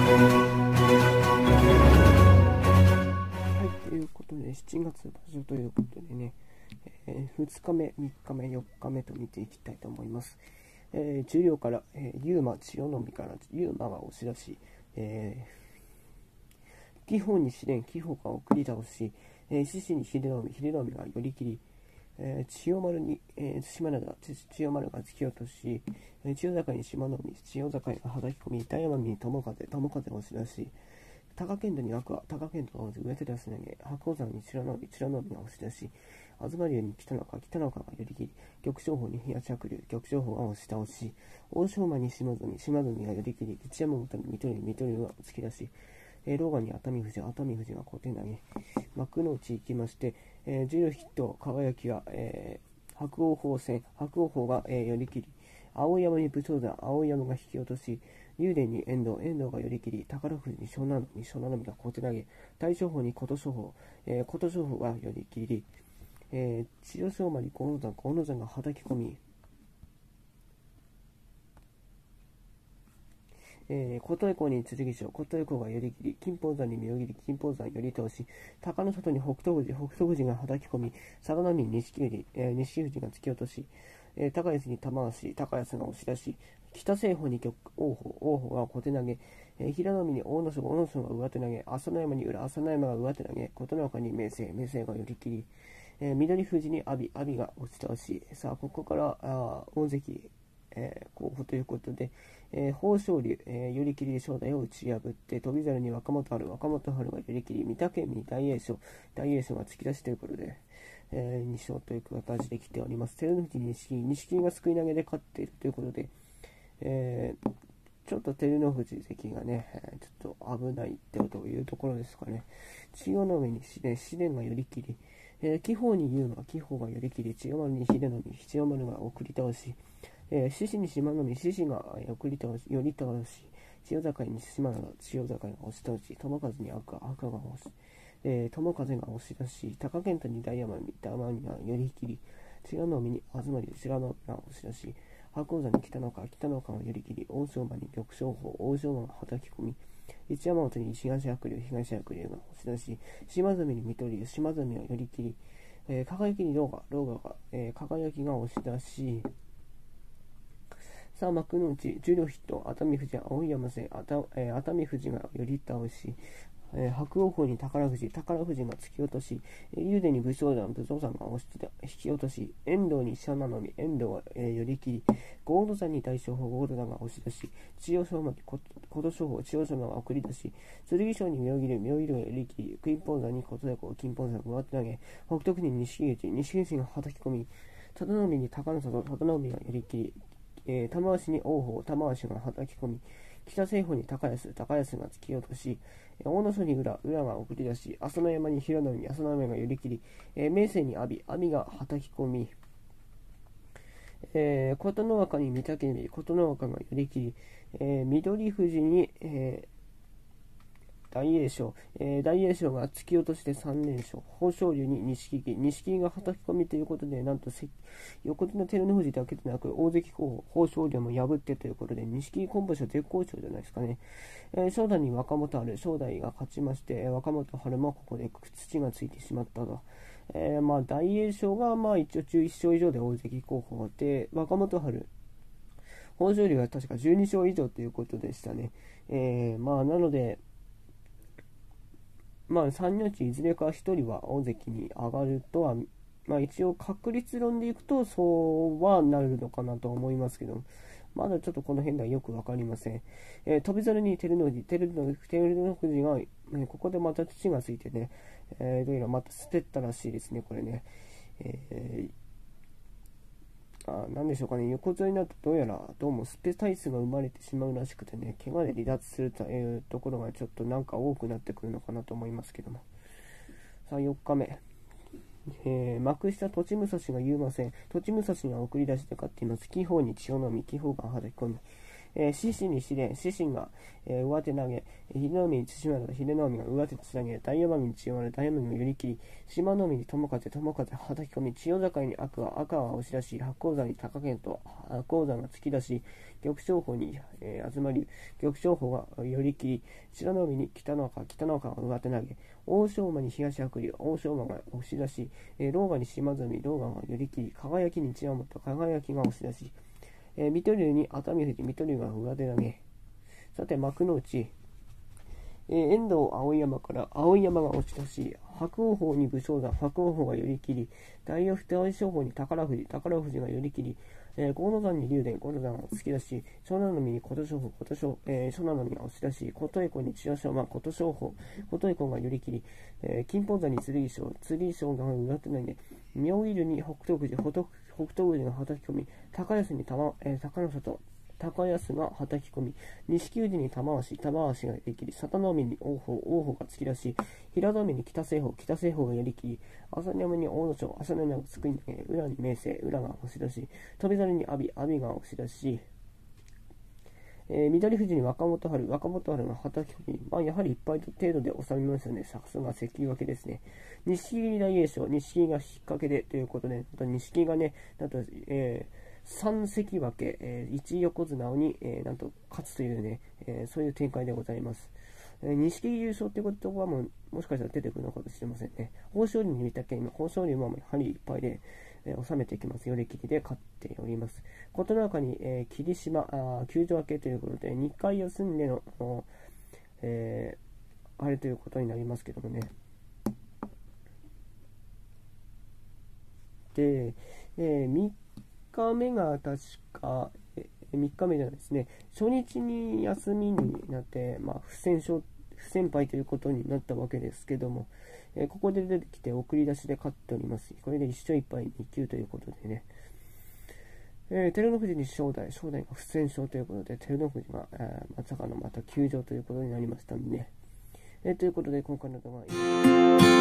はい、ということで、7月場所ということでね、2日目、3日目、4日目と見ていきたいと思います。重量から、ユーマ、千代の海から、ユーマが押し出し、紀宝に試練、紀宝が送り倒し、獅子に秀ノ海が寄り切り、千代丸に、千代丸が突き落とし、千代坂に志摩ノ海、千代坂がはたき込み、大奄美に友風押し出し、貴健斗に天空海、貴健斗が上手で足投げ、白鵬山に美ノ海が押し出し、東龍に北の岡が寄り切り、玉正鳳に東白龍、玉正鳳が押し倒し、欧勝馬に島津海が寄り切り、一山本に水戸龍が突き出し、狼雅に熱海富士が小手投げ、幕内行きまして、重量筆頭、輝きは、白鵬が、寄り切り、碧山に武将山、碧山が引き落とし、竜電に遠藤が寄り切り、宝富士に湘南海が小手投げ、大翔鵬に琴勝峰が寄り切り、千代翔馬に河野山がはたき込み、琴恵光に剣翔、琴恵光が寄り切り、金峰山に妙義龍、金峰山寄り倒し、隆の里に北勝富士がはたき込み、佐賀波に錦富士が突き落とし、高安に玉鷲、高安が押し出し、北青鵬に王鵬が小手投げ、平戸海に阿武咲が上手投げ、朝乃山に朝乃山が上手投げ、琴ノ若に明生が寄り切り、翠富士に阿炎が押し倒し、さあここから大関、候補ということで、豊昇龍、寄り切りで正代を打ち破って、翔猿に若元春が寄り切り、御嶽海に大栄翔が突き出しということで、2勝という形で来ております。照ノ富士に錦木がすくい投げで勝っているということで、ちょっと照ノ富士関がね、ちょっと危ないってというところですかね。千代の上に紫電が寄り切り、紀宝に言うのは紀宝が寄り切り、千代丸に秀ノ海、千代丸が送り倒し、獅子に志摩ノ海、獅子が寄り倒し、千代坂に千代坂が押し倒し、友風に赤が押し、友風が押し出し、貴健斗に大奄美が寄り切り、千代の海に東龍、千代の海が押し出し、白鵬山に北の岡が寄り切り、欧勝馬に玉正鳳、欧勝馬がはたき込み、一山本に東白龍が押し出し、島津海に水戸龍、島津海が寄り切り、輝きに狼雅が、輝きが押し出し、さあ幕内重量筆頭、熱海富士、碧山戦、熱海富士が寄り倒し、伯桜鵬に宝富士が突き落とし、竜電に武将山が引き落とし、遠藤に湘南海、遠藤が、寄り切り、豪ノ山に大翔鵬、豪ノ山が押し出し、千代翔馬に琴勝峰、千代翔馬が送り出し、剣翔に妙義龍が寄り切り、金峰山に琴恵光、金峰山が上手投げ、北勝富士に錦富士がはたき込み、佐渡海に高野里、佐渡海が寄り切り、玉鷲に王鵬、玉鷲がはたき込み、北青鵬に高安が突き落とし、阿武咲に宇良が送り出し、朝乃山に平戸海、朝乃山が寄り切り、明生に阿炎がはたき込み、琴ノ若に御嶽海、琴ノ若が寄り切り、翠富士に、大栄翔が突き落として3連勝、豊昇龍に錦木がはたき込みということで、なんと横綱照ノ富士だけでなく大関候補豊昇龍も破ってということで、錦木今場所絶好調じゃないですかね。正代に若元春、正代が勝ちまして、若元春もここで土がついてしまったと。大栄翔が一応11勝以上で大関候補で、若元春、豊昇龍が確か12勝以上ということでしたね。なので、3人のうちいずれか1人は大関に上がるとは、一応確率論でいくとそうはなるのかなと思いますけど、まだちょっとこの辺ではよく分かりません。翔猿に照ノ富士が、ここでまた土がついてね、どうやらまた捨てたらしいですね、これね。なんでしょうかね、横綱になるとどうもスペ体質が生まれてしまうらしくてね、怪我で離脱するというところがちょっとなんか多くなってくるのかなと思いますけども。さあ4日目、幕下栃武蔵が言いません。栃武蔵が送り出しで勝っています。紀宝に千代の海、紀宝がはたき込み、 獅子に試練、獅子が、上手投げ、秀ノ海に対馬秀ノ海が上手つなげ、大奄美に千代丸、大奄美が寄り切り、島の海に友風、友風はたき込み、千代境に天空海、天空海は押し出し、八甲山に貴健と八甲山が突き出し、玉正鳳に、東龍、玉正鳳が寄り切り、白の海に北の岡、北の岡が上手投げ、欧勝馬に東白龍、欧勝馬が押し出し、狼雅に島津海、狼雅が寄り切り、輝きに一山本、輝きが押し出し、水戸龍に熱海富士、水戸龍が上手投げ。さて幕の内、遠藤碧山から碧山が押し出し、白鵬鵬に武将山、白鵬鵬が寄り切り、大翔鵬に宝富士、宝富士が寄り切り、河野山に竜電、河野山を突き出し、湘南の海に琴勝峰、湘南の海が押し出し、琴恵光に千代翔馬、琴勝峰、琴恵光が寄り切り、金峰山に剣翔、剣翔が上手投げ、妙義龍に北勝富士、北勝富士がはたき込み、高安に高安がはたき込み、錦富士に玉鷲が寄り切り、佐田の海に王鵬が突き出し、平戸海に北青鵬が寄り切り、朝乃山に阿武咲、朝乃山がつくに投げ、宇良に明生、宇良が押し出し、翔猿に阿炎が押し出し、翠富士に若元春がはたき込み、やはり1敗程度で収めますよね。さすが関脇ですね。錦木大栄翔、錦木が引っ掛けでということで、錦木がね、なんと、3関脇、1横綱に、なんと勝つというね、そういう展開でございます。錦木優勝ということはもしかしたら出てくるのかもしれませんね。豊昇龍に見たけ、豊昇龍もやはりいっぱいで、収めていきます。寄り切りで勝っております。琴ノ若に、霧島休場明けということで、2回休んでの、あれということになりますけどもね。で、3日目が確か、3日目じゃないですね、初日に休みになって、不戦敗ということになったわけですけども、ここで出てきて送り出しで勝っております。これで1勝1敗2球ということでね、照ノ富士に正代が不戦勝ということで、照ノ富士が、まさかのまた休場ということになりましたんでね。ということで今回の動画は